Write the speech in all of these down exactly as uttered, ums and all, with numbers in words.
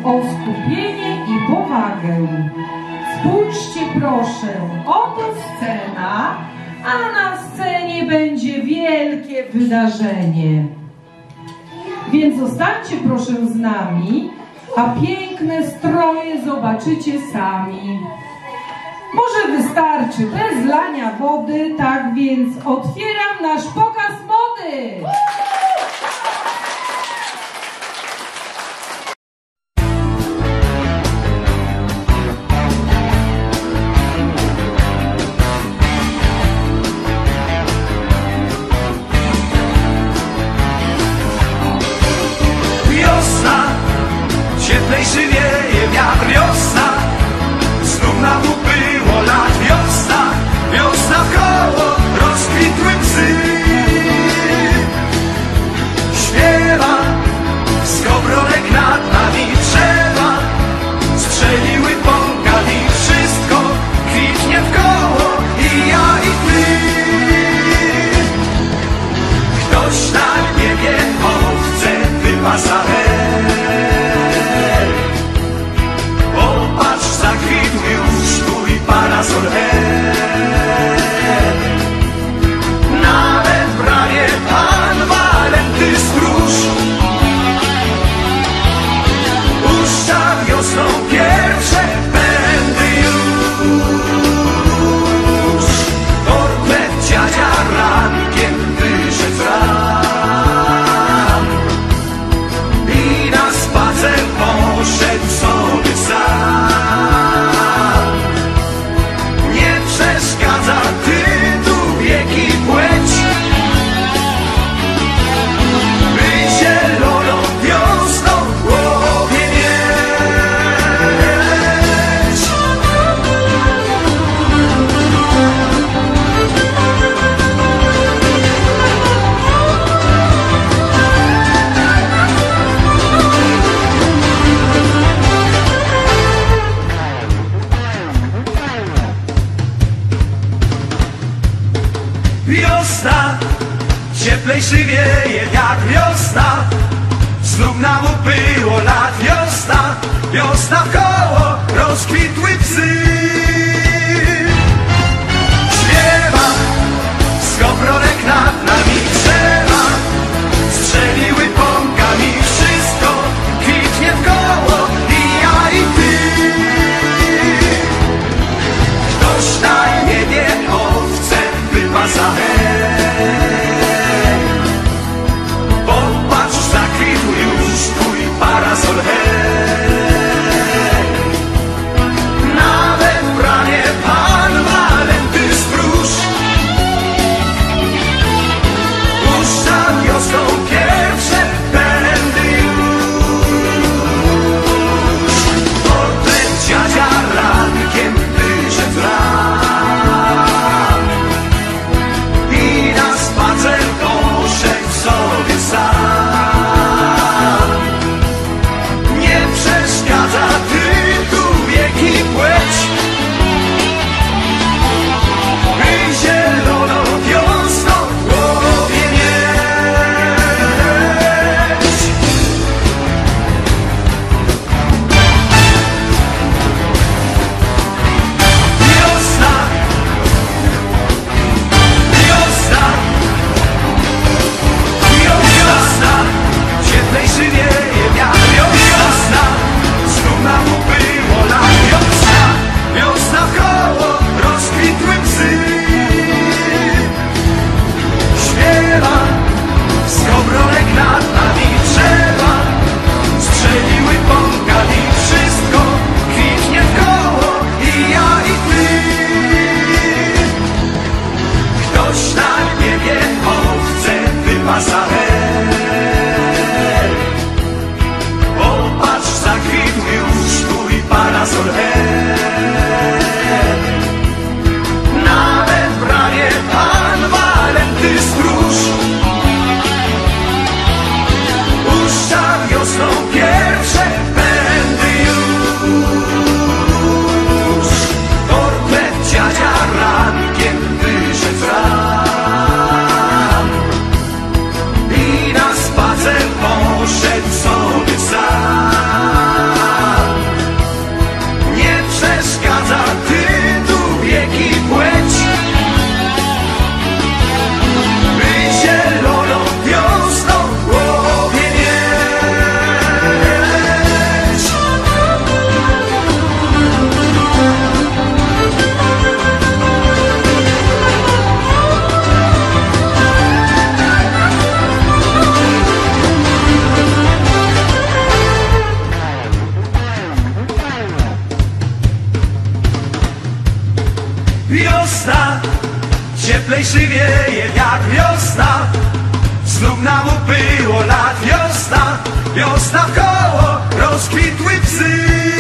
o skupienie i powagę. Spójrzcie proszę, oto scena, a na scenie będzie wielkie wydarzenie. Więc zostańcie proszę z nami, a piękne stroje zobaczycie sami. Może wystarczy bez lania wody, tak więc otwieram nasz pokaz mody. Wiosna, cieplejszy wieje wiatr, wiosna, znów na dół było lat, wiosna, wiosna wkoło rozkwitły psy. Śpiewa skowronek nad nami drzewa, strzeliły pąkami, wszystko kwitnie wkoło i ja i ty. Ktoś na niebie owce wypasa. Popatrz, zakwitł już twój parasol. Nawet prawie pan Walenty stróż puszcza wiosną pierwsze pędy już. Portret dziadzia rankiem wyszedł z ram i na spacer poszedł sobie sam. Nie przeszkadza tytuł, wiek i płeć, by zieloną wiosną w głowie mieć. Wiosna, cieplejszy wieje wiatr, wiosna, znów nam upyło lat, wiosna, wiosna wkoło rozkwitły psy. Śpiewa skowronek nad nami drzewa, strzeliły pąkami, wszystko kwitnie wkoło i ja i ty. Ktoś na niebie owce wypasa. Popatrz, zakwitł już twój parasol. Nawet cieplejszy wieje wiatr, wiosna. Znów nam ubyło lat, wiosna. Wiosna wkoło, rozkwitły psy.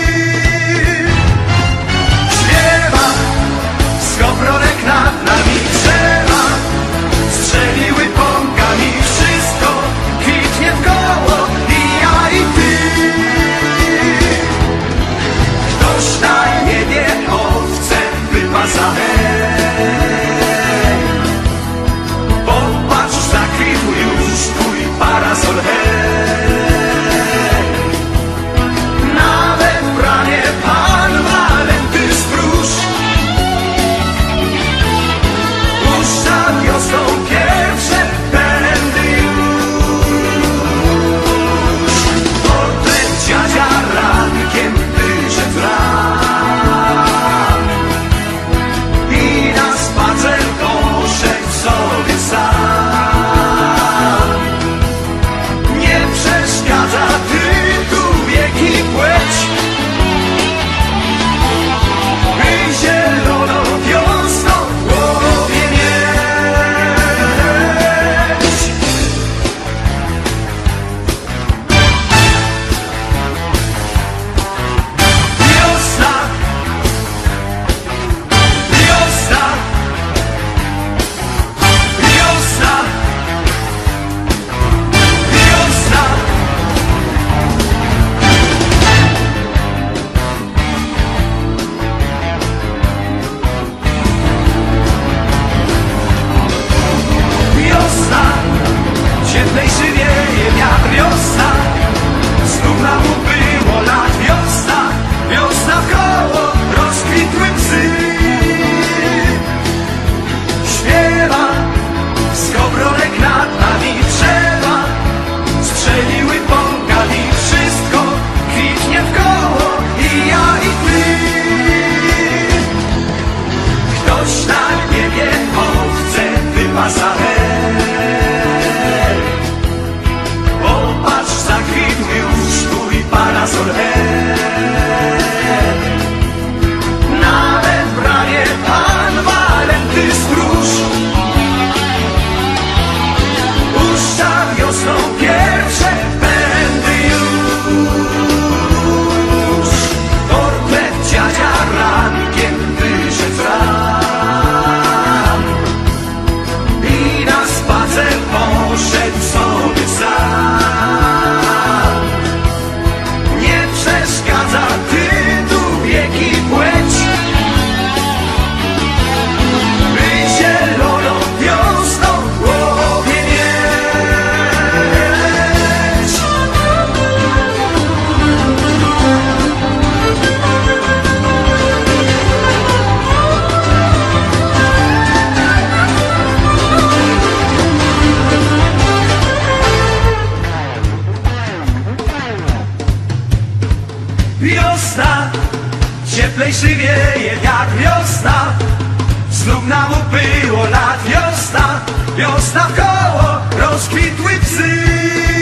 Śpiewa, skowronek nad nami drzewa. Strzeliły pąkami, wszystko kwitnie wkoło, i ja i ty. Ktoś na niebie owce wypasa, hej. Popatrz, zakwitł już twój parasol, hej. Nawet w bramie Pan Walenty stróż puszcza wiosną pierwsze pędy już. Portret dziadzia rankiem wyszedł ran i na spacer poszedł sobie sam. Nie przeszkadza tytuł, wiek i płeć, by zieloną wiosną w głowie mieć. Wiosna, wiosna, wiosna, wiosna. Wiosna, cieplejszy wieje wiatr, wiosna. Znów nam ubyło lat, wiosna. Wiosna wkoło, rozkwitły psy. Śpiewa, skowronek nad nami drzewa. Strzeliły pąkami, wszystko kwitnie wkoło, i ja i ty. Ktoś na niebie owce wypasa, hej. Popatrz, zakwitł już twój parasol, hej. Nawet w bramie Pan Walenty stróż puszcza wiosną pierwsze pędy już. Portret dziadzia rankiem wyszedł ran i na spacer poszedł sobie sam. Nie przeszkadza tytuł, wiek i płeć, by zieloną wiosną w głowie mieć. Wiosna, cieplejszy wieje wiatr, wiosna. Znów nam ubyło lat, wiosna. Wiosna wkoło, rozkwitły psy.